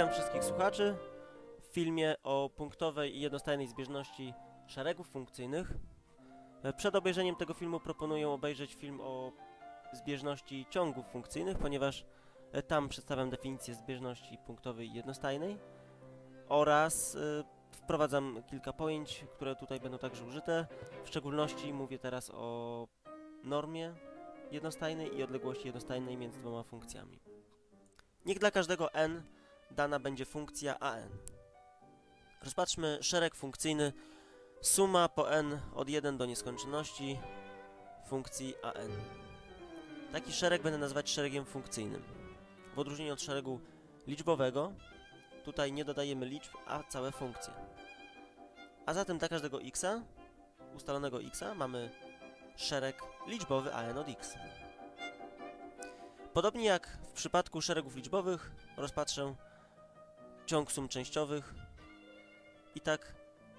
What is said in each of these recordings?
Witam wszystkich słuchaczy w filmie o punktowej i jednostajnej zbieżności szeregów funkcyjnych. Przed obejrzeniem tego filmu proponuję obejrzeć film o zbieżności ciągów funkcyjnych, ponieważ tam przedstawiam definicję zbieżności punktowej i jednostajnej oraz wprowadzam kilka pojęć, które tutaj będą także użyte. W szczególności mówię teraz o normie jednostajnej i odległości jednostajnej między dwoma funkcjami. Niech dla każdego n dana będzie funkcja an. Rozpatrzmy szereg funkcyjny suma po n od 1 do nieskończoności funkcji an. Taki szereg będę nazywać szeregiem funkcyjnym. W odróżnieniu od szeregu liczbowego, tutaj nie dodajemy liczb, a całe funkcje. A zatem dla każdego x, ustalonego x, mamy szereg liczbowy an od x. Podobnie jak w przypadku szeregów liczbowych, rozpatrzę ciąg sum częściowych i tak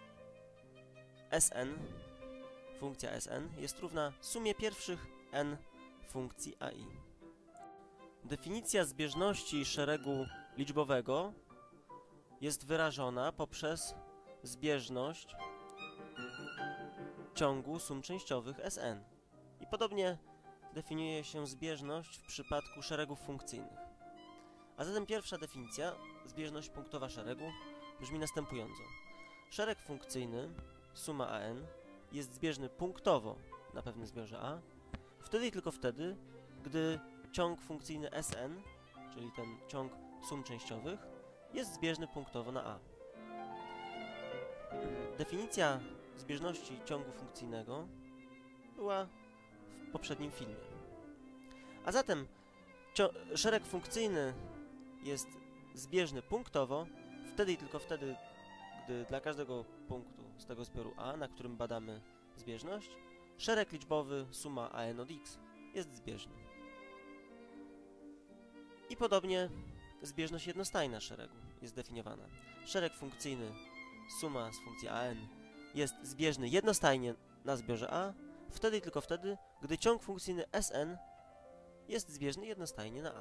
Sn, funkcja Sn, jest równa sumie pierwszych n funkcji ai. Definicja zbieżności szeregu liczbowego jest wyrażona poprzez zbieżność ciągu sum częściowych Sn. I podobnie definiuje się zbieżność w przypadku szeregów funkcyjnych. A zatem pierwsza definicja, zbieżność punktowa szeregu, brzmi następująco. Szereg funkcyjny, suma an, jest zbieżny punktowo na pewnym zbiorze a, wtedy i tylko wtedy, gdy ciąg funkcyjny Sn, czyli ten ciąg sum częściowych, jest zbieżny punktowo na a. Definicja zbieżności ciągu funkcyjnego była w poprzednim filmie. A zatem szereg funkcyjny jest zbieżny punktowo wtedy i tylko wtedy, gdy dla każdego punktu z tego zbioru a, na którym badamy zbieżność, szereg liczbowy suma an od x jest zbieżny. I podobnie zbieżność jednostajna szeregu jest definiowana. Szereg funkcyjny suma z funkcji an jest zbieżny jednostajnie na zbiorze a, wtedy i tylko wtedy, gdy ciąg funkcyjny Sn jest zbieżny jednostajnie na a.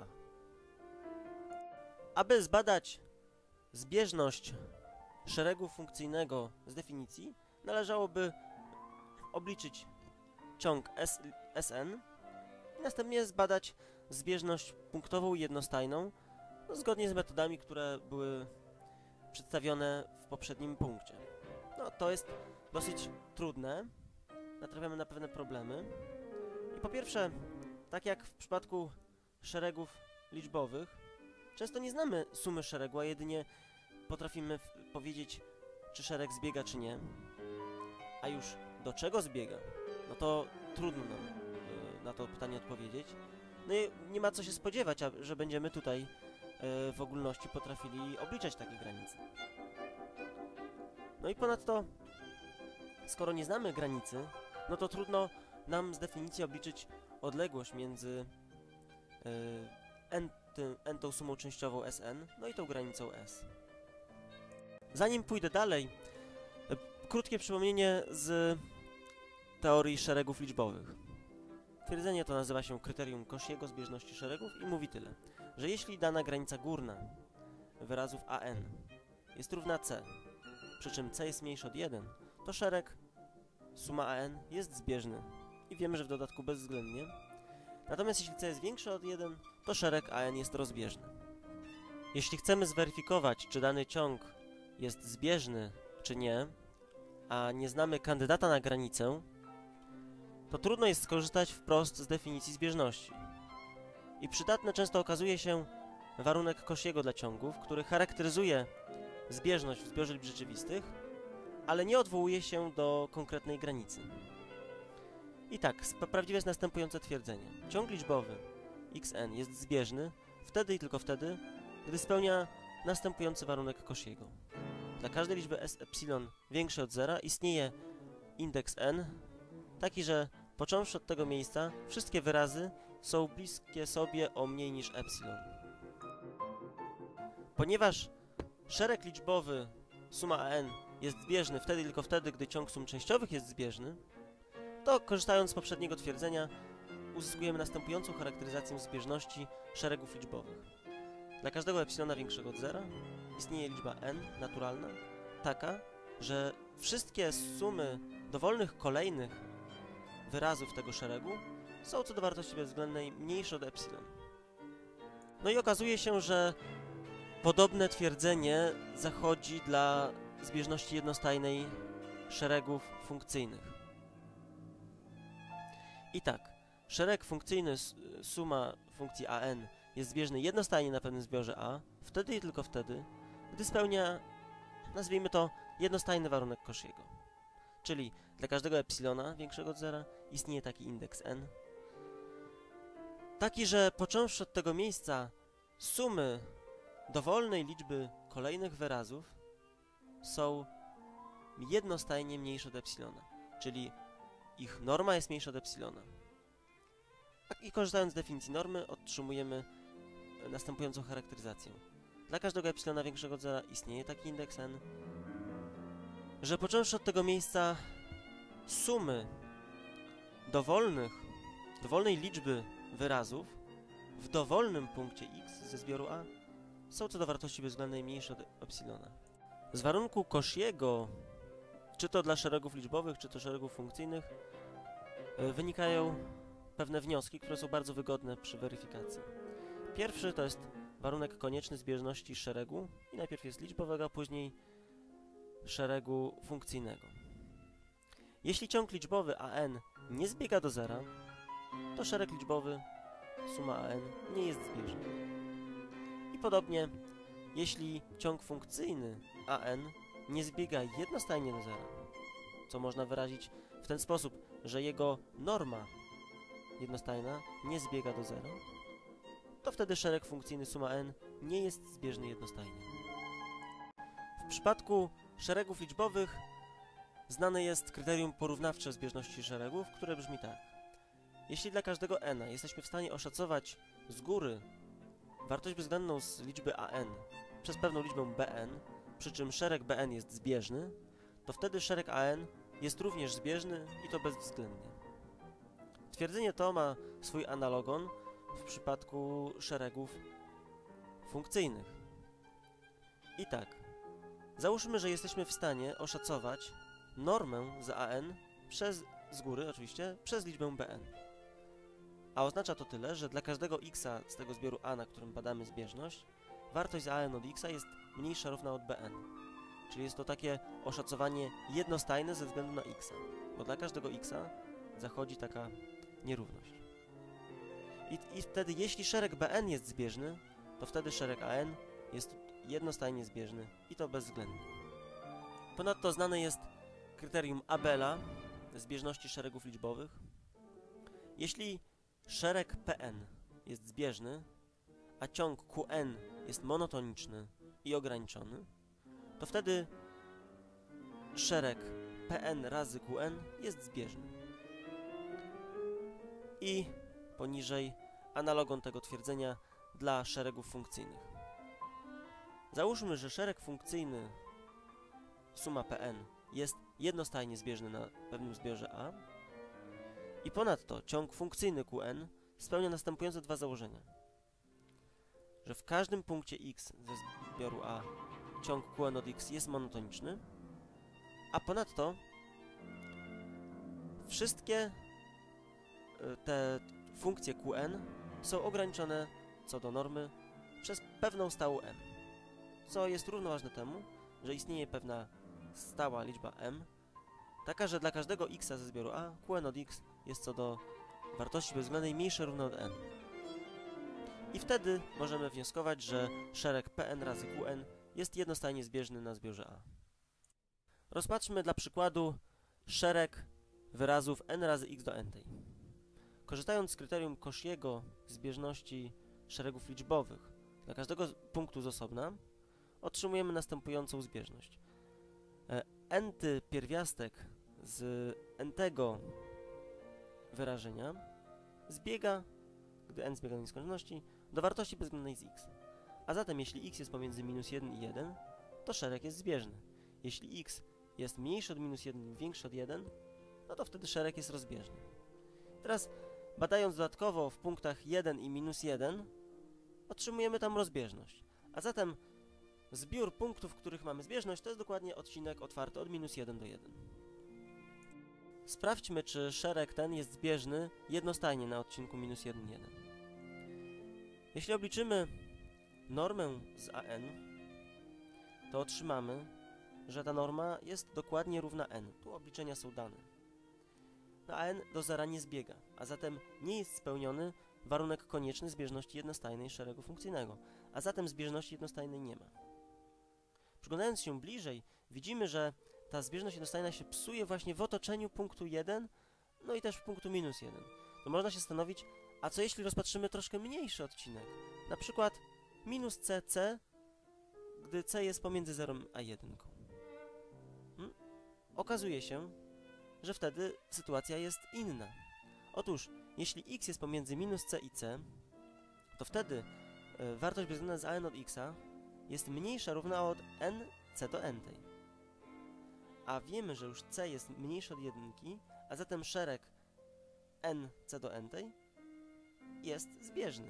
Aby zbadać zbieżność szeregu funkcyjnego z definicji, należałoby obliczyć ciąg Sn i następnie zbadać zbieżność punktową i jednostajną, zgodnie z metodami, które były przedstawione w poprzednim punkcie. No, to jest dosyć trudne, natrafiamy na pewne problemy. I po pierwsze, tak jak w przypadku szeregów liczbowych, często nie znamy sumy szeregu, a jedynie potrafimy powiedzieć, czy szereg zbiega, czy nie. A już do czego zbiega, no to trudno nam na to pytanie odpowiedzieć. No i nie ma co się spodziewać, że będziemy tutaj w ogólności potrafili obliczać takie granice. No i ponadto, skoro nie znamy granicy, no to trudno nam z definicji obliczyć odległość między n tą sumą częściową Sn, no i tą granicą S. Zanim pójdę dalej, krótkie przypomnienie z teorii szeregów liczbowych. Twierdzenie to nazywa się kryterium Cauchy'ego zbieżności szeregów i mówi tyle, że jeśli dana granica górna wyrazów an jest równa c, przy czym c jest mniejsze od 1, to szereg suma an jest zbieżny i wiemy, że w dodatku bezwzględnie. Natomiast jeśli c jest większe od 1, to szereg an jest rozbieżny. Jeśli chcemy zweryfikować, czy dany ciąg jest zbieżny, czy nie, a nie znamy kandydata na granicę, to trudno jest skorzystać wprost z definicji zbieżności. I przydatny często okazuje się warunek Cauchy'ego dla ciągów, który charakteryzuje zbieżność w zbiorze liczb rzeczywistych, ale nie odwołuje się do konkretnej granicy. I tak, prawdziwe jest następujące twierdzenie. Ciąg liczbowy xn jest zbieżny wtedy i tylko wtedy, gdy spełnia następujący warunek Cauchy'ego. Dla każdej liczby epsilon większej od zera istnieje indeks n, taki, że począwszy od tego miejsca, wszystkie wyrazy są bliskie sobie o mniej niż epsilon. Ponieważ szereg liczbowy suma an jest zbieżny wtedy i tylko wtedy, gdy ciąg sum częściowych jest zbieżny, to korzystając z poprzedniego twierdzenia uzyskujemy następującą charakteryzację zbieżności szeregów liczbowych. Dla każdego epsilona większego od zera istnieje liczba n naturalna, taka, że wszystkie sumy dowolnych kolejnych wyrazów tego szeregu są co do wartości bezwzględnej mniejsze od epsilon. No i okazuje się, że podobne twierdzenie zachodzi dla zbieżności jednostajnej szeregów funkcyjnych. I tak, szereg funkcyjny suma funkcji an jest zbieżny jednostajnie na pewnym zbiorze a, wtedy i tylko wtedy, gdy spełnia, nazwijmy to, jednostajny warunek Cauchy'ego. Czyli dla każdego epsilona większego od zera istnieje taki indeks n, taki, że począwszy od tego miejsca sumy dowolnej liczby kolejnych wyrazów są jednostajnie mniejsze od epsilona, czyli ich norma jest mniejsza od epsilona. I korzystając z definicji normy otrzymujemy następującą charakteryzację. Dla każdego epsilona większego od zera istnieje taki indeks n, że począwszy od tego miejsca sumy dowolnej liczby wyrazów w dowolnym punkcie x ze zbioru a są co do wartości bezwzględnej mniejsze od epsilona. Z warunku Cauchy'ego, czy to dla szeregów liczbowych, czy to szeregów funkcyjnych, wynikają pewne wnioski, które są bardzo wygodne przy weryfikacji. Pierwszy to jest warunek konieczny zbieżności szeregu i najpierw jest liczbowego, a później szeregu funkcyjnego. Jeśli ciąg liczbowy an nie zbiega do zera, to szereg liczbowy suma an nie jest zbieżny. I podobnie, jeśli ciąg funkcyjny an nie zbiega jednostajnie do zera, co można wyrazić w ten sposób, że jego norma jednostajna nie zbiega do zera, to wtedy szereg funkcyjny suma n nie jest zbieżny jednostajnie. W przypadku szeregów liczbowych znane jest kryterium porównawcze zbieżności szeregów, które brzmi tak. Jeśli dla każdego n jesteśmy w stanie oszacować z góry wartość bezwzględną z liczby an przez pewną liczbę bn, przy czym szereg bn jest zbieżny, to wtedy szereg an jest również zbieżny i to bezwzględnie. Twierdzenie to ma swój analogon w przypadku szeregów funkcyjnych. I tak, załóżmy, że jesteśmy w stanie oszacować normę za an z góry oczywiście, przez liczbę bn. A oznacza to tyle, że dla każdego x z tego zbioru a, na którym badamy zbieżność, wartość za an od x jest mniejsza równa od bn. Czyli jest to takie oszacowanie jednostajne ze względu na x, bo dla każdego x zachodzi taka nierówność. I wtedy, jeśli szereg bn jest zbieżny, to wtedy szereg an jest jednostajnie zbieżny i to bezwzględnie. Ponadto znane jest kryterium Abela zbieżności szeregów liczbowych. Jeśli szereg Pn jest zbieżny, a ciąg Qn jest monotoniczny i ograniczony, to wtedy szereg Pn razy Qn jest zbieżny. I poniżej analogon tego twierdzenia dla szeregów funkcyjnych. Załóżmy, że szereg funkcyjny suma Pn jest jednostajnie zbieżny na pewnym zbiorze A i ponadto ciąg funkcyjny Qn spełnia następujące dwa założenia. Że w każdym punkcie x ze zbioru A ciąg Qn od x jest monotoniczny, a ponadto wszystkie te funkcje Qn są ograniczone co do normy przez pewną stałą m, co jest równoważne temu, że istnieje pewna stała liczba m, taka, że dla każdego x ze zbioru A Qn od x jest co do wartości bezwzględnej mniejsze równe od n. I wtedy możemy wnioskować, że szereg Pn razy Qn jest jednostajnie zbieżny na zbiorze A. Rozpatrzmy dla przykładu szereg wyrazów n razy x do n. Korzystając z kryterium Cauchy'ego zbieżności szeregów liczbowych dla każdego punktu z osobna, otrzymujemy następującą zbieżność. N-ty pierwiastek z n-tego wyrażenia zbiega, gdy n zbiega do nieskończoności, do wartości bezwzględnej z x. A zatem jeśli x jest pomiędzy -1 i 1, to szereg jest zbieżny. Jeśli x jest mniejszy od -1 i większy od 1, no to wtedy szereg jest rozbieżny. Teraz badając dodatkowo w punktach 1 i -1, otrzymujemy tam rozbieżność. A zatem zbiór punktów, w których mamy zbieżność, to jest dokładnie odcinek otwarty od -1 do 1. Sprawdźmy, czy szereg ten jest zbieżny jednostajnie na odcinku -1, 1. Jeśli obliczymy normę z AN, to otrzymamy, że ta norma jest dokładnie równa n. Tu obliczenia są dane. No, a n do zera nie zbiega, a zatem nie jest spełniony warunek konieczny zbieżności jednostajnej szeregu funkcyjnego, a zatem zbieżności jednostajnej nie ma. Przyglądając się bliżej, widzimy, że ta zbieżność jednostajna się psuje właśnie w otoczeniu punktu 1, no i też w punktu -1. To można się zastanowić, a co jeśli rozpatrzymy troszkę mniejszy odcinek? Na przykład -cc, gdy c jest pomiędzy 0 a 1. Okazuje się, że wtedy sytuacja jest inna. Otóż, jeśli x jest pomiędzy -c i c, to wtedy wartość bezwzględna z an od x jest mniejsza równa od nc do n. A wiemy, że już c jest mniejszy od 1, a zatem szereg nc do n jest zbieżny.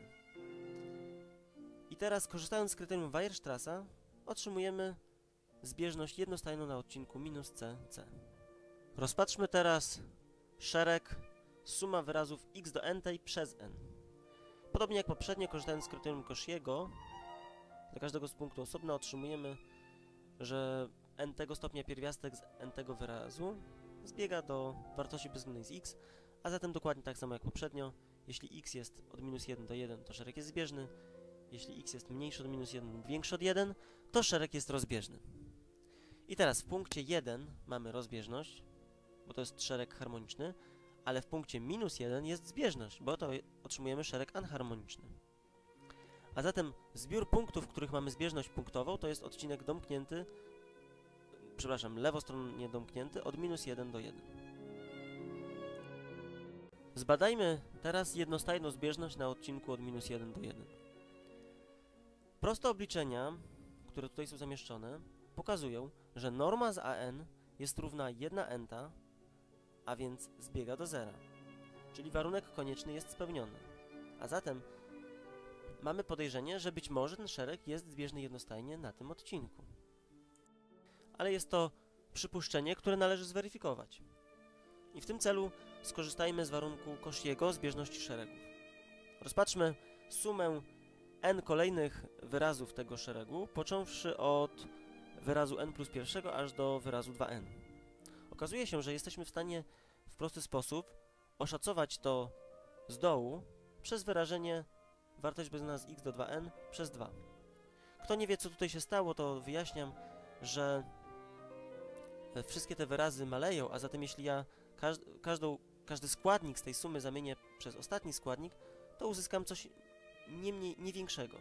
I teraz, korzystając z kryterium Weierstrassa, otrzymujemy zbieżność jednostajną na odcinku -cc. Rozpatrzmy teraz szereg suma wyrazów x do n przez n. Podobnie jak poprzednio, korzystając z kryterium Cauchy'ego, dla każdego z punktu osobna otrzymujemy, że n-tego stopnia pierwiastek z n-tego wyrazu zbiega do wartości bezwzględnej z x, a zatem dokładnie tak samo jak poprzednio, jeśli x jest od -1 do 1, to szereg jest zbieżny, jeśli x jest mniejszy od -1 lub większy od 1, to szereg jest rozbieżny. I teraz w punkcie 1 mamy rozbieżność, bo to jest szereg harmoniczny, ale w punkcie -1 jest zbieżność, bo to otrzymujemy szereg anharmoniczny. A zatem zbiór punktów, w których mamy zbieżność punktową, to jest odcinek domknięty, lewostronnie domknięty od -1 do 1. Zbadajmy teraz jednostajną zbieżność na odcinku od -1 do 1. Proste obliczenia, które tutaj są zamieszczone, pokazują, że norma z AN jest równa 1n, a więc zbiega do zera, czyli warunek konieczny jest spełniony. A zatem mamy podejrzenie, że być może ten szereg jest zbieżny jednostajnie na tym odcinku. Ale jest to przypuszczenie, które należy zweryfikować. I w tym celu skorzystajmy z warunku Cauchy'ego zbieżności szeregów. Rozpatrzmy sumę n kolejnych wyrazów tego szeregu, począwszy od wyrazu n plus pierwszego aż do wyrazu 2n. Okazuje się, że jesteśmy w stanie w prosty sposób oszacować to z dołu przez wyrażenie wartość bezwzględna z x do 2n przez 2. Kto nie wie, co tutaj się stało, to wyjaśniam, że wszystkie te wyrazy maleją, a zatem jeśli ja każdy składnik z tej sumy zamienię przez ostatni składnik, to uzyskam coś nie większego.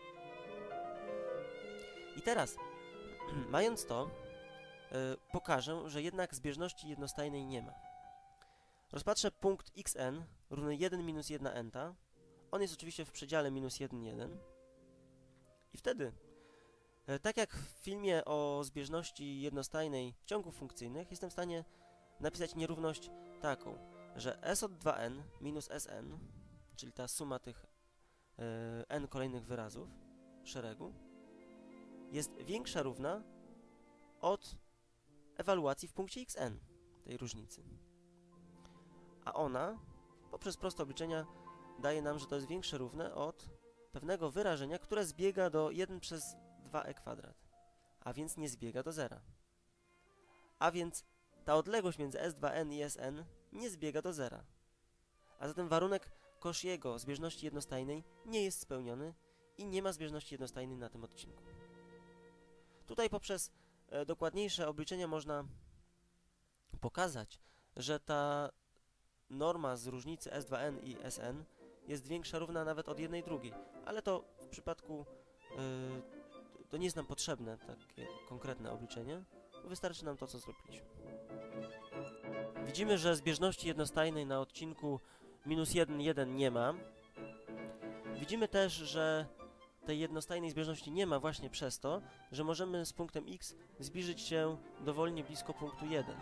I teraz, mając to, pokażę, że jednak zbieżności jednostajnej nie ma. Rozpatrzę punkt xn równy 1 minus 1n. On jest oczywiście w przedziale -1, 1. I wtedy, tak jak w filmie o zbieżności jednostajnej ciągów funkcyjnych, jestem w stanie napisać nierówność taką, że s od 2n minus sn, czyli ta suma tych n kolejnych wyrazów szeregu, jest większa równa od ewaluacji w punkcie xn, tej różnicy. A ona, poprzez proste obliczenia, daje nam, że to jest większe równe od pewnego wyrażenia, które zbiega do 1 przez 2e², a więc nie zbiega do zera. A więc ta odległość między s2n i sn nie zbiega do zera. A zatem warunek Cauchy'ego zbieżności jednostajnej nie jest spełniony i nie ma zbieżności jednostajnej na tym odcinku. Tutaj poprzez dokładniejsze obliczenia można pokazać, że ta norma z różnicy s2n i sn jest większa równa nawet od 1/2, ale to w przypadku to nie jest nam potrzebne takie konkretne obliczenie, wystarczy nam to, co zrobiliśmy. Widzimy, że zbieżności jednostajnej na odcinku -1, 1 nie ma. Widzimy też, że tej jednostajnej zbieżności nie ma właśnie przez to, że możemy z punktem x zbliżyć się dowolnie blisko punktu 1.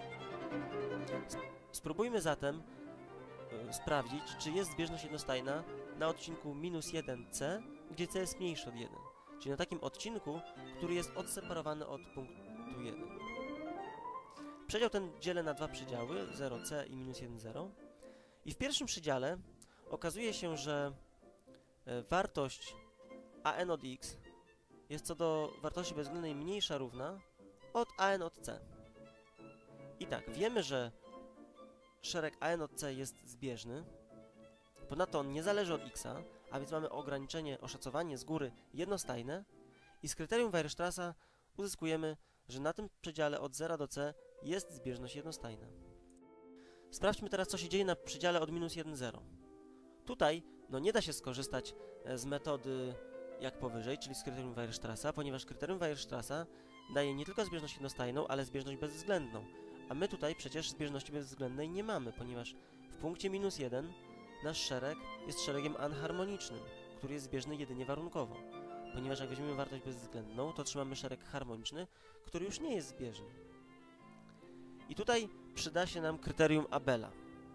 Spróbujmy zatem sprawdzić, czy jest zbieżność jednostajna na odcinku -1c, gdzie c jest mniejszy od 1. czyli na takim odcinku, który jest odseparowany od punktu 1. Przedział ten dzielę na dwa przedziały, 0c i minus 1, 0. I w pierwszym przedziale okazuje się, że wartość an od x jest co do wartości bezwzględnej mniejsza równa od an od c. I tak, wiemy, że szereg an od c jest zbieżny, ponadto on nie zależy od x, a więc mamy ograniczenie, oszacowanie z góry jednostajne i z kryterium Weierstrassa uzyskujemy, że na tym przedziale od 0 do c jest zbieżność jednostajna. Sprawdźmy teraz, co się dzieje na przedziale od minus 1, 0. Tutaj nie da się skorzystać z metody jak powyżej, czyli z kryterium Weierstrassa, ponieważ kryterium Weierstrassa daje nie tylko zbieżność jednostajną, ale zbieżność bezwzględną. A my tutaj przecież zbieżności bezwzględnej nie mamy, ponieważ w punkcie minus 1 nasz szereg jest szeregiem anharmonicznym, który jest zbieżny jedynie warunkowo. Ponieważ jak weźmiemy wartość bezwzględną, to otrzymamy szereg harmoniczny, który już nie jest zbieżny. I tutaj przyda się nam kryterium Abela.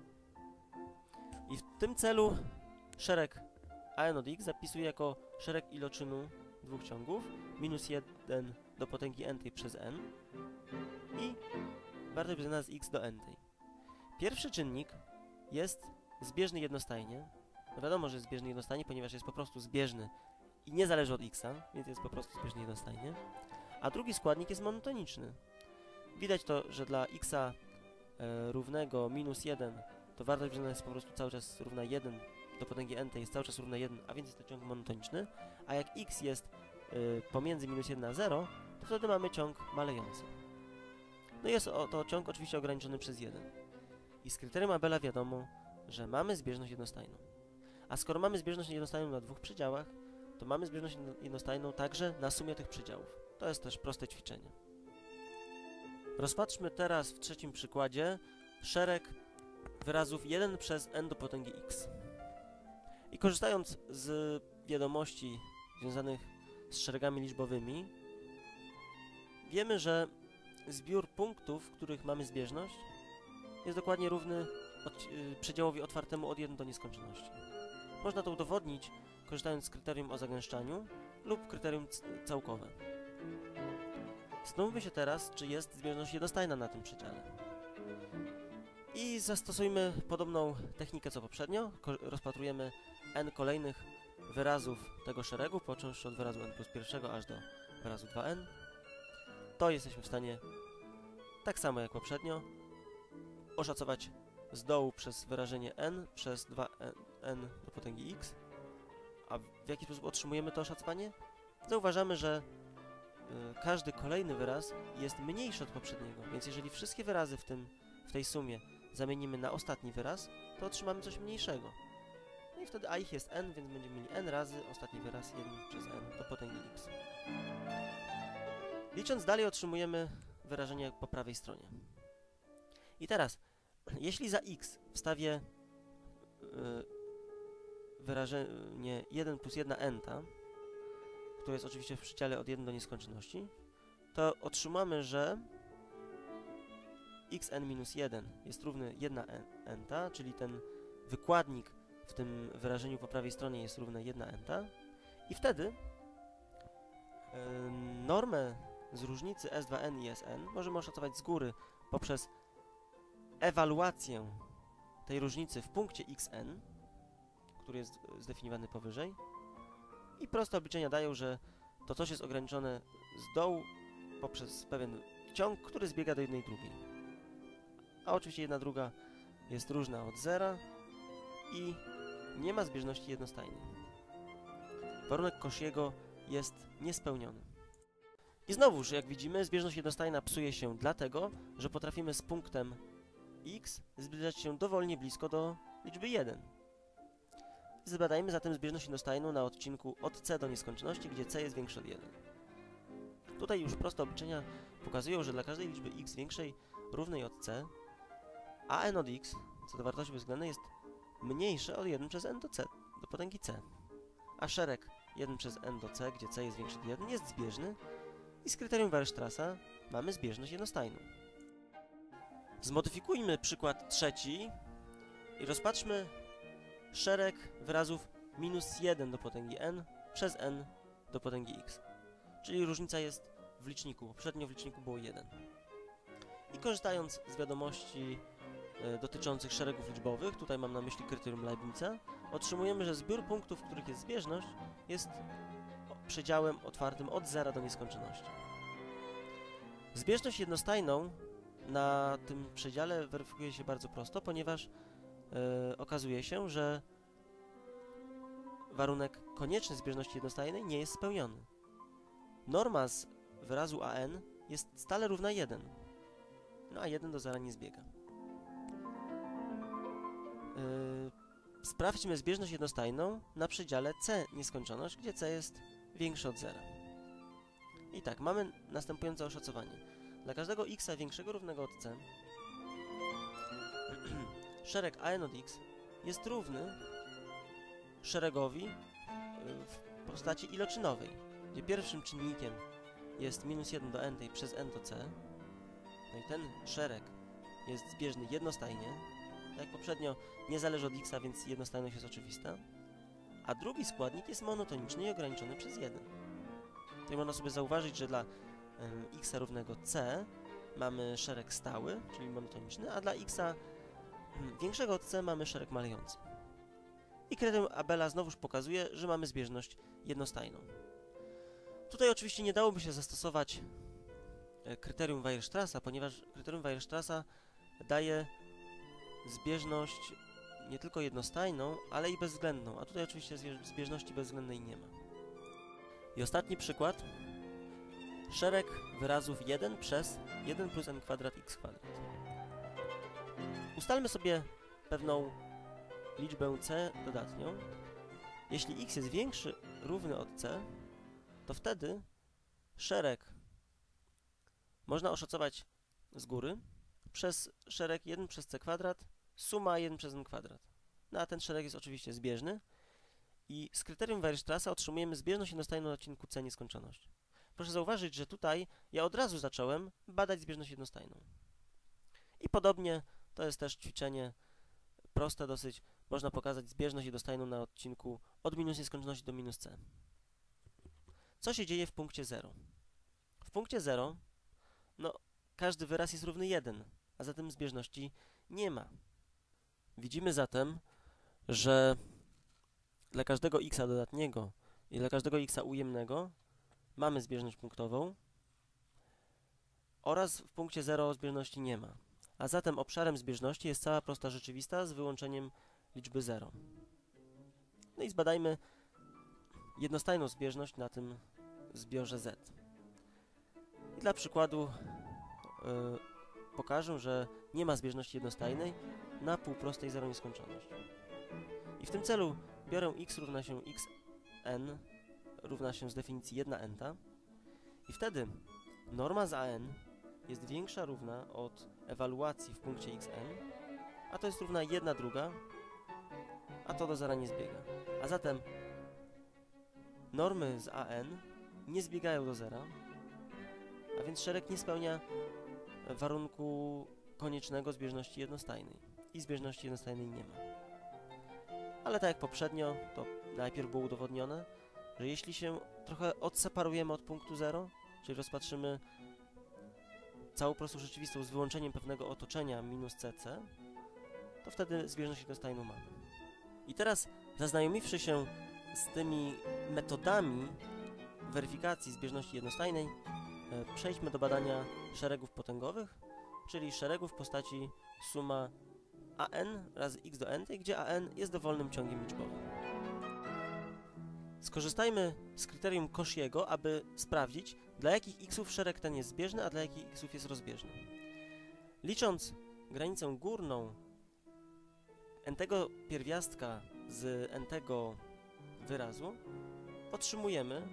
I w tym celu szereg an od x zapisuję jako szereg iloczynu dwóch ciągów, minus 1 do potęgi n przez n i wartość bezwzględna z x do n. Pierwszy czynnik jest zbieżny jednostajnie. No wiadomo, że jest zbieżny jednostajnie, ponieważ jest po prostu zbieżny i nie zależy od x, więc jest po prostu zbieżny jednostajnie. A drugi składnik jest monotoniczny. Widać to, że dla x równego minus 1 to wartość bezwzględna jest po prostu cały czas równa 1 do potęgi n jest cały czas równa 1, a więc jest to ciąg monotoniczny. A jak x jest pomiędzy minus 1 a 0, to wtedy mamy ciąg malejący. No jest to ciąg oczywiście ograniczony przez 1. I z kryterium Abela wiadomo, że mamy zbieżność jednostajną. A skoro mamy zbieżność jednostajną na dwóch przedziałach, to mamy zbieżność jednostajną także na sumie tych przedziałów. To jest też proste ćwiczenie. Rozpatrzmy teraz w trzecim przykładzie szereg wyrazów 1 przez n do potęgi x. I korzystając z wiadomości związanych z szeregami liczbowymi, wiemy, że zbiór punktów, w których mamy zbieżność, jest dokładnie równy przedziałowi otwartemu od 1 do nieskończoności. Można to udowodnić, korzystając z kryterium o zagęszczaniu lub kryterium całkowe. Zastanówmy się teraz, czy jest zbieżność jednostajna na tym przedziale. I zastosujmy podobną technikę co poprzednio. Rozpatrujemy n kolejnych wyrazów tego szeregu, począwszy od wyrazu n plus pierwszego aż do wyrazu 2n. To jesteśmy w stanie, tak samo jak poprzednio, oszacować z dołu przez wyrażenie n przez 2n do potęgi x. A w jaki sposób otrzymujemy to oszacowanie? Zauważamy, że każdy kolejny wyraz jest mniejszy od poprzedniego, więc jeżeli wszystkie wyrazy w tej sumie zamienimy na ostatni wyraz, to otrzymamy coś mniejszego. No i wtedy a ich jest n, więc będziemy mieli n razy ostatni wyraz 1 przez n do potęgi x. Licząc dalej otrzymujemy wyrażenie po prawej stronie. I teraz, jeśli za x wstawię wyrażenie 1 plus 1 n, które jest oczywiście w przedziale od 1 do nieskończoności, to otrzymamy, że xn minus 1 jest równy 1 n, czyli ten wykładnik w tym wyrażeniu po prawej stronie jest równy 1 n, i wtedy normę z różnicy S2n i Sn możemy oszacować z góry poprzez ewaluację tej różnicy w punkcie xn, który jest zdefiniowany powyżej, i proste obliczenia dają, że to coś jest ograniczone z dołu poprzez pewien ciąg, który zbiega do jednej drugiej. A oczywiście jedna druga jest różna od zera i nie ma zbieżności jednostajnej. Warunek Cauchy'ego jest niespełniony. I znowuż, jak widzimy, zbieżność jednostajna psuje się dlatego, że potrafimy z punktem x zbliżać się dowolnie blisko do liczby 1. Zbadajmy zatem zbieżność jednostajną na odcinku od c do nieskończoności, gdzie c jest większe od 1. Tutaj już proste obliczenia pokazują, że dla każdej liczby x większej równej od c, a n od x, co do wartości bezwzględnej, jest mniejsze od 1 przez n do c, do potęgi c. A szereg 1 przez n do c, gdzie c jest większe od 1, jest zbieżny i z kryterium Weierstrassa mamy zbieżność jednostajną. Zmodyfikujmy przykład trzeci i rozpatrzmy szereg wyrazów minus 1 do potęgi n przez n do potęgi x. Czyli różnica jest w liczniku. Poprzednio w liczniku było 1. I korzystając z wiadomości dotyczących szeregów liczbowych, tutaj mam na myśli kryterium Leibniza, otrzymujemy, że zbiór punktów, w których jest zbieżność, jest przedziałem otwartym od 0 do nieskończoności. Zbieżność jednostajną na tym przedziale weryfikuje się bardzo prosto, ponieważ okazuje się, że warunek konieczny zbieżności jednostajnej nie jest spełniony. Norma z wyrazu an jest stale równa 1, no a 1 do 0 nie zbiega. Sprawdźmy zbieżność jednostajną na przedziale c nieskończoność, gdzie c jest większe od 0. I tak, mamy następujące oszacowanie. Dla każdego x większego równego od c szereg an od x jest równy szeregowi w postaci iloczynowej, gdzie pierwszym czynnikiem jest -1 do n przez n do c. No i ten szereg jest zbieżny jednostajnie. Tak jak poprzednio nie zależy od x, więc jednostajność jest oczywista. A drugi składnik jest monotoniczny i ograniczony przez 1. Tutaj można sobie zauważyć, że dla x równego c mamy szereg stały, czyli monotoniczny, a dla x większego od c mamy szereg malejący. I kryterium Abela znowuż pokazuje, że mamy zbieżność jednostajną. Tutaj oczywiście nie dałoby się zastosować kryterium Weierstrassa, ponieważ kryterium Weierstrassa daje zbieżność nie tylko jednostajną, ale i bezwzględną, a tutaj oczywiście zbieżności bezwzględnej nie ma. I ostatni przykład. Szereg wyrazów 1 przez 1 plus n kwadrat x kwadrat. Ustalmy sobie pewną liczbę c dodatnią. Jeśli x jest większy, równy od c, to wtedy szereg można oszacować z góry przez szereg 1 przez c kwadrat, suma 1 przez n kwadrat. No a ten szereg jest oczywiście zbieżny i z kryterium Weierstrassa otrzymujemy zbieżność jednostajną na odcinku c nieskończoności. Proszę zauważyć, że tutaj ja od razu zacząłem badać zbieżność jednostajną. I podobnie to jest też ćwiczenie proste dosyć. Można pokazać zbieżność jednostajną na odcinku od minus nieskończoności do minus c. Co się dzieje w punkcie 0? W punkcie 0, no, każdy wyraz jest równy 1, a zatem zbieżności nie ma. Widzimy zatem, że dla każdego x dodatniego i dla każdego x ujemnego mamy zbieżność punktową oraz w punkcie 0 zbieżności nie ma. A zatem obszarem zbieżności jest cała prosta rzeczywista z wyłączeniem liczby 0. No i zbadajmy jednostajną zbieżność na tym zbiorze z. I dla przykładu pokażę, że nie ma zbieżności jednostajnej na półprostej zero nieskończoność. I w tym celu biorę x równa się xn równa się z definicji 1 enta i wtedy norma z an jest większa równa od ewaluacji w punkcie xn, a to jest równa 1/2, a to do zera nie zbiega. A zatem normy z an nie zbiegają do zera, a więc szereg nie spełnia warunku koniecznego zbieżności jednostajnej i zbieżności jednostajnej nie ma. Ale tak jak poprzednio, to najpierw było udowodnione, że jeśli się trochę odseparujemy od punktu 0, czyli rozpatrzymy całą prostą rzeczywistą z wyłączeniem pewnego otoczenia minus cc, to wtedy zbieżność jednostajną mamy. I teraz, zaznajomiwszy się z tymi metodami weryfikacji zbieżności jednostajnej, przejdźmy do badania szeregów potęgowych, czyli szeregów w postaci suma an razy x do n, gdzie an jest dowolnym ciągiem liczbowym. Skorzystajmy z kryterium Cauchy'ego, aby sprawdzić, dla jakich x'ów szereg ten jest zbieżny, a dla jakich x'ów jest rozbieżny. Licząc granicę górną n-tego pierwiastka z n-tego wyrazu, otrzymujemy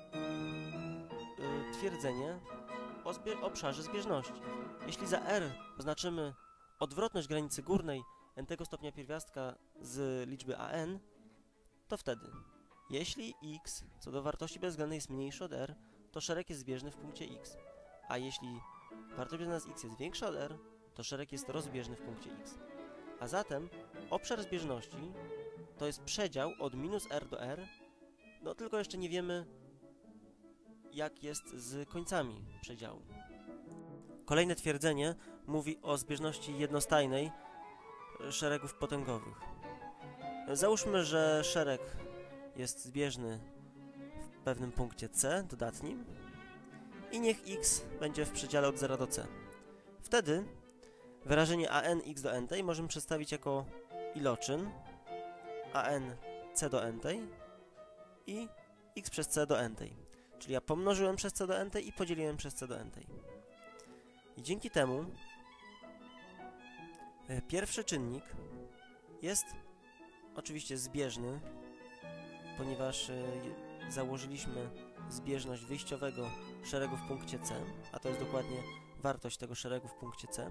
twierdzenie o obszarze zbieżności. Jeśli za r oznaczymy odwrotność granicy górnej n-tego stopnia pierwiastka z liczby an, to wtedy, jeśli x co do wartości bezwzględnej jest mniejszy od r, to szereg jest zbieżny w punkcie x. A jeśli wartość bezwzględna z x jest większa od r, to szereg jest rozbieżny w punkcie x. A zatem obszar zbieżności to jest przedział od minus r do r, no tylko jeszcze nie wiemy, jak jest z końcami przedziału. Kolejne twierdzenie mówi o zbieżności jednostajnej szeregów potęgowych. Załóżmy, że szereg jest zbieżny w pewnym punkcie c, dodatnim, i niech x będzie w przedziale od 0 do c. Wtedy wyrażenie an x do n możemy przedstawić jako iloczyn an c do n i x przez c do n. Czyli ja pomnożyłem przez c do n i podzieliłem przez c do n. I dzięki temu pierwszy czynnik jest oczywiście zbieżny, ponieważ założyliśmy zbieżność wyjściowego szeregu w punkcie c, a to jest dokładnie wartość tego szeregu w punkcie c.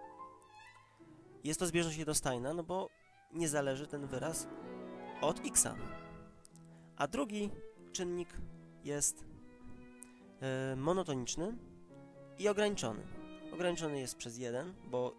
Jest to zbieżność jednostajna, no bo nie zależy ten wyraz od x. A drugi czynnik jest monotoniczny i ograniczony. Ograniczony jest przez 1, bo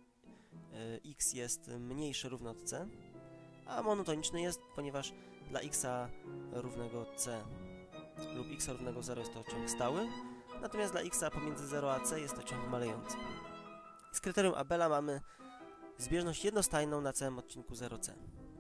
x jest mniejsze równo od c, a monotoniczny jest, ponieważ dla x równego c lub x równego 0 jest to ciąg stały, natomiast dla x pomiędzy 0 a c jest to ciąg malejący. Z kryterium Abela mamy zbieżność jednostajną na całym odcinku 0c.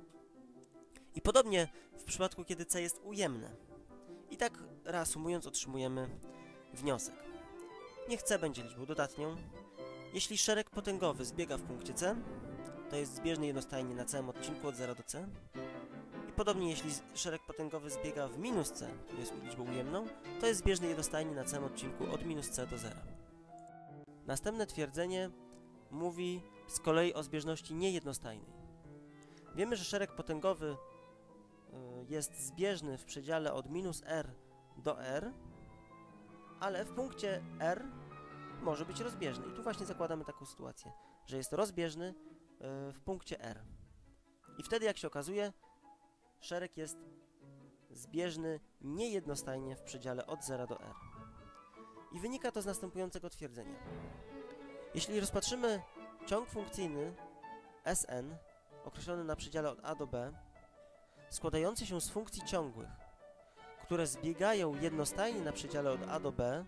I podobnie w przypadku, kiedy c jest ujemne. I tak reasumując otrzymujemy wniosek. Niech c będzie liczbą dodatnią. Jeśli szereg potęgowy zbiega w punkcie c, to jest zbieżny jednostajnie na całym odcinku od 0 do c. I podobnie jeśli szereg potęgowy zbiega w minus c, to jest liczbą ujemną, to jest zbieżny jednostajnie na całym odcinku od minus c do 0. Następne twierdzenie mówi z kolei o zbieżności niejednostajnej. Wiemy, że szereg potęgowy jest zbieżny w przedziale od minus r do r, ale w punkcie r może być rozbieżny. I tu właśnie zakładamy taką sytuację, że jest rozbieżny w punkcie r. I wtedy, jak się okazuje, szereg jest zbieżny niejednostajnie w przedziale od 0 do r. I wynika to z następującego twierdzenia. Jeśli rozpatrzymy ciąg funkcyjny Sn określony na przedziale od a do b, składający się z funkcji ciągłych, które zbiegają jednostajnie na przedziale od a do b,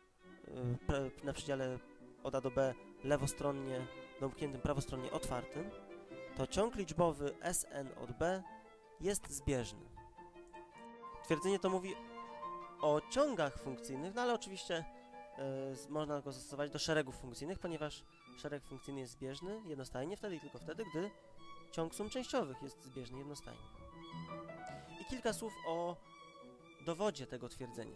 na przedziale od a do b lewostronnie domkniętym, prawostronnie otwartym, to ciąg liczbowy Sn od b jest zbieżny. Twierdzenie to mówi o ciągach funkcyjnych, no ale oczywiście można go zastosować do szeregów funkcyjnych, ponieważ szereg funkcyjny jest zbieżny jednostajnie wtedy i tylko wtedy, gdy ciąg sum częściowych jest zbieżny jednostajnie. I kilka słów o dowodzie tego twierdzenia.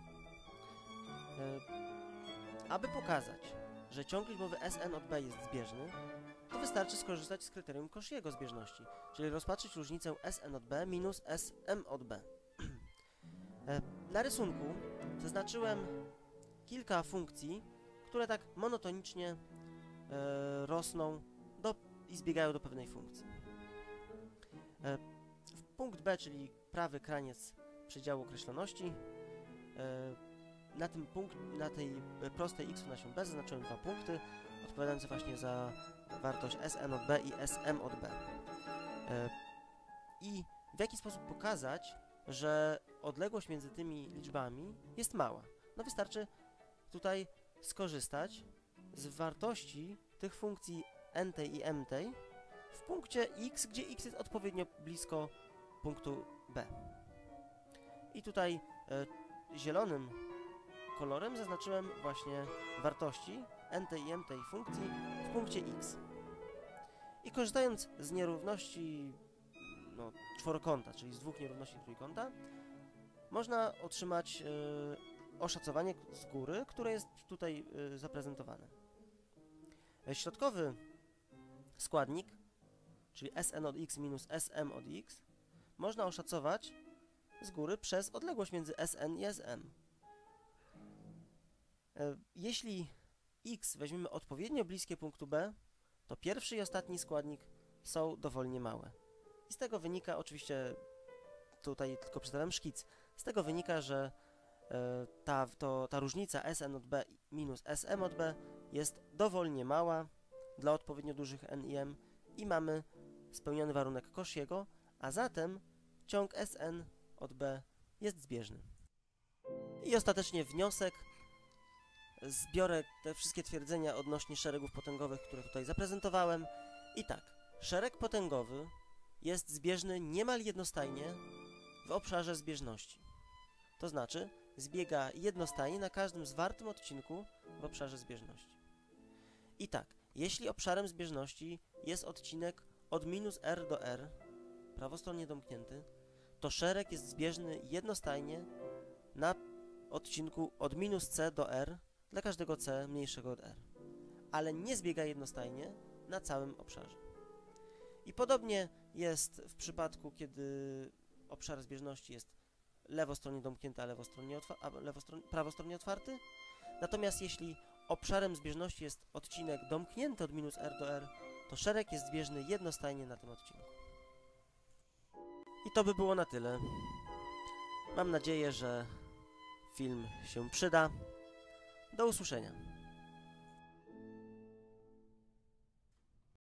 Aby pokazać, że ciąg liczbowy Sn od b jest zbieżny, to wystarczy skorzystać z kryterium Cauchy'ego zbieżności, czyli rozpatrzyć różnicę Sn od b minus Sm od b. Na rysunku zaznaczyłem kilka funkcji, które tak monotonicznie rosną i zbiegają do pewnej funkcji. Punkt B, czyli prawy kraniec przedziału określoności, na tej prostej x równa się b zaznaczyłem 2 punkty, odpowiadające właśnie za wartość Sn od b i Sm od b. I w jaki sposób pokazać, że odległość między tymi liczbami jest mała? No wystarczy tutaj skorzystać z wartości tych funkcji n i m w punkcie x, gdzie x jest odpowiednio blisko punktu b. I tutaj zielonym kolorem zaznaczyłem właśnie wartości n i m tej funkcji w punkcie x. I korzystając z nierówności czworokąta, czyli z dwóch nierówności trójkąta, można otrzymać oszacowanie z góry, które jest tutaj zaprezentowane. Środkowy składnik, czyli Sn od x minus Sm od x, można oszacować z góry przez odległość między Sn i Sm. Jeśli x weźmiemy odpowiednio bliskie punktu B, to pierwszy i ostatni składnik są dowolnie małe. I z tego wynika, oczywiście tutaj tylko przedstawiam szkic, z tego wynika, że ta różnica Sn od b minus Sm od b jest dowolnie mała dla odpowiednio dużych n i m i mamy spełniony warunek Cauchy'ego, a zatem ciąg Sn od b jest zbieżny. I ostatecznie wniosek. Zbiorę te wszystkie twierdzenia odnośnie szeregów potęgowych, które tutaj zaprezentowałem. I tak, szereg potęgowy jest zbieżny niemal jednostajnie w obszarze zbieżności. To znaczy, zbiega jednostajnie na każdym zwartym odcinku w obszarze zbieżności. I tak, jeśli obszarem zbieżności jest odcinek od minus r do r, prawostronnie domknięty, to szereg jest zbieżny jednostajnie na odcinku od minus c do r dla każdego c mniejszego od r, ale nie zbiega jednostajnie na całym obszarze. I podobnie jest w przypadku, kiedy obszar zbieżności jest lewostronnie domknięty, a prawostronnie otwarty. Natomiast jeśli obszarem zbieżności jest odcinek domknięty od minus r do r, to szereg jest zbieżny jednostajnie na tym odcinku. I to by było na tyle. Mam nadzieję, że film się przyda. Do usłyszenia.